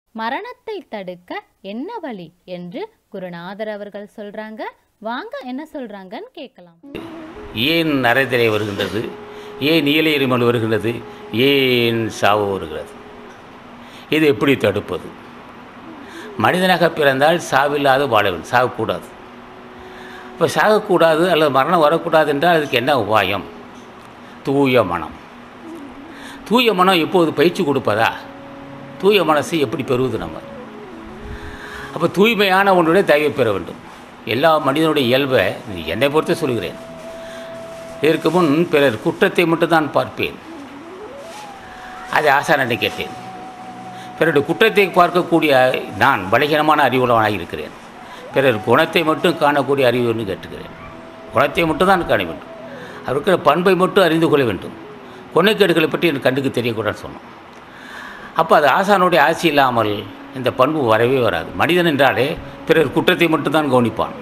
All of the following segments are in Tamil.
மரணத்தை தடுக்க என்ன வழி என்று குருநாதர் அவர்கள் சொல்றாங்க. வாங்க என்ன சொல்றாங்கன்னு கேட்கலாம். ஏன் நரைதிரை வருகின்றது, ஏன் நீலகிரிமன் வருகின்றது, ஏன் சாவு வருகிறது, இது எப்படி தடுப்பது? மனிதனாக பிறந்தால் சாவில்லாத வாழ வேண்டும், சாகக்கூடாது. இப்போ சாகக்கூடாது அல்லது மரணம் வரக்கூடாது என்றால் அதுக்கு என்ன உபாயம்? தூய மனம். தூய மனம் எப்போது பயிற்சி கொடுப்பதா? தூய மனசை எப்படி பெறுவது நம்ம? அப்போ தூய்மையான ஒன்றுடைய தயவை பெற வேண்டும். எல்லா மனிதனுடைய இயல்பை என்னை பொறுத்து சொல்கிறேன். இதற்கு முன் பிறர் குற்றத்தை மட்டும்தான் பார்ப்பேன். அதை ஆசானனை கேட்டேன். பிறருடைய குற்றத்தை பார்க்கக்கூடிய நான் பலகீனமான அறிவுள்ளவனாக இருக்கிறேன். பிறர் குணத்தை மட்டும் காணக்கூடிய அறிவுன்னு கேட்டுக்கிறேன். குணத்தை மட்டும் தான் காண வேண்டும். அவருக்கு பண்பை மட்டும் அறிந்து கொள்ள வேண்டும். கொனைக்கேடுகளை பற்றி எனக்கு கண்ணுக்கு தெரியக்கூடாதுன்னு சொன்னோம். அப்போ அது ஆசானுடைய ஆட்சி இல்லாமல் இந்த பண்பு வரவே வராது. மனிதன் என்றாலே பிறர் குற்றத்தை மட்டும்தான் கவனிப்பான்.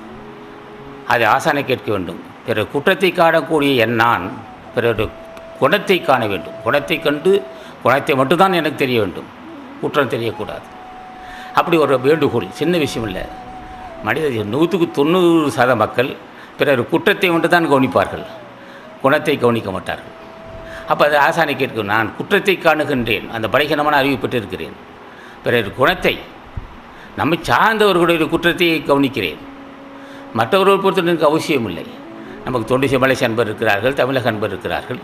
அதை ஆசானை கேட்க வேண்டும். பிறர் குற்றத்தை காணக்கூடிய நான் பிறருடைய குணத்தை காண வேண்டும். குணத்தை கண்டு குணத்தை மட்டும்தான் எனக்கு தெரிய வேண்டும், குற்றம் தெரியக்கூடாது. அப்படி ஒரு வேண்டுகோள், சின்ன விஷயம் இல்லை. மனித 100% மக்கள் பிறர் குற்றத்தை மட்டும்தான் கவனிப்பார்கள், குணத்தை கவனிக்க மாட்டார்கள். அப்போ அது ஆசானை கேட்கும். நான் குற்றத்தை காணுகின்றேன், அந்த பலகீனமான அறிவு பெற்றிருக்கிறேன். பிறர் குணத்தை, நம்மை சார்ந்தவர்களுடைய குற்றத்தை கவனிக்கிறேன். மற்றவர்கள் பொறுத்த எனக்கு அவசியம் இல்லை. நமக்கு தொண்டு மலேசிய அன்பர் இருக்கிறார்கள், தமிழக அன்பர் இருக்கிறார்கள்.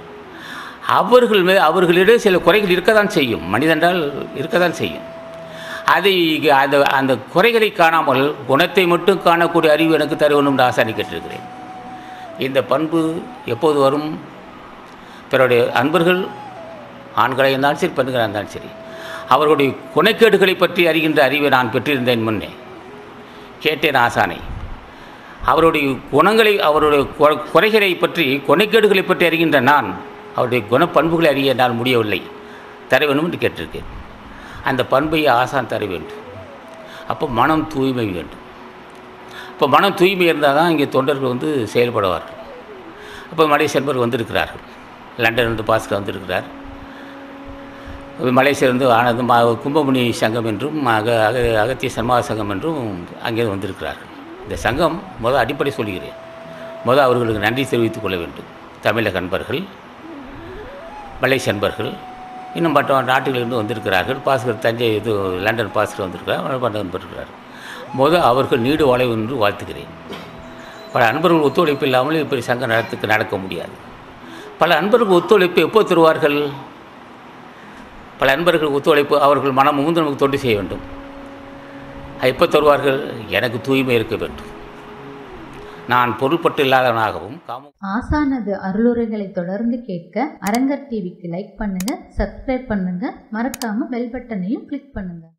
அவர்களிடம் சில குறைகள் இருக்கத்தான் செய்யும். மனிதனால் இருக்கத்தான் செய்யும். அதை அந்த குறைகளை காணாமல் குணத்தை மட்டும் காணக்கூடிய அறிவு எனக்கு தர வேண்டும் என்று ஆசானை கேட்டிருக்கிறேன். இந்த பண்பு எப்போது வரும்? பிறருடைய அன்பர்கள் ஆண்களாக இருந்தாலும் சரி, பெண்களாக இருந்தாலும் சரி, அவர்களுடைய குணக்கேடுகளை பற்றி அறிகின்ற அறிவை நான் பெற்றிருந்தேன். முன்னே கேட்டேன் ஆசானை. அவருடைய குணங்களை, அவருடைய குறைகளை பற்றி, குணக்கேடுகளை பற்றி அறிகின்ற நான் அவருடைய குணப்பண்புகளை அறிய என்னால் முடியவில்லை, தர வேண்டும் என்று கேட்டிருக்கேன். அந்த பண்பை ஆசான் தர வேண்டும். அப்போ மனம் தூய்மை வேண்டும். இப்போ மனம் தூய்மை இருந்தால் தான் இங்கே தொண்டர்கள் செயல்படுவார்கள். அப்போ மலேசிய அன்பர் வந்திருக்கிறார்கள். லண்டன்லேருந்து பாஸ்கர் வந்திருக்கிறார். மலேசியிலிருந்து ஆனது கும்பமுனி சங்கம் என்றும் அகத்திய சன்மார்க சங்கம் என்றும் அங்கே வந்திருக்கிறார்கள். இந்த சங்கம் அடிப்படை சொல்கிறேன். அவர்களுக்கு நன்றி தெரிவித்துக் கொள்ள வேண்டும். தமிழக அன்பர்கள், மலேசிய அன்பர்கள், இன்னும் மற்ற நாடுகளிலிருந்து வந்திருக்கிறார்கள். பாஸ்கர் தஞ்சை லண்டன் பாஸ்கர் வந்திருக்கிறார், பண்ட அன்பர்கள். அவர்கள் நீடு வாழ என்று வாழ்த்துகிறேன். பல அன்பர்கள் ஒத்துழைப்பு இல்லாமல் இப்படி சங்கம் நடக்க முடியாது. பல அன்பர்கள் ஒத்துழைப்பு எப்போ தருவார்கள்? பல அன்பர்கள் ஒத்துழைப்பு, அவர்கள் மனம் முந்து நமக்கு தொண்டு செய்ய வேண்டும். எப்போ தருவார்கள்? எனக்கு தூய்மை இருக்க வேண்டும். நான் பொருள்பட்டு இல்லாதவனாகவும். ஆசானது அருளுரைகளை தொடர்ந்து கேட்க அரங்கர் டிவிக்கு லைக் பண்ணுங்க, சப்ஸ்கிரைப் பண்ணுங்க, மறக்காம பெல் பட்டனையும் கிளிக் பண்ணுங்க.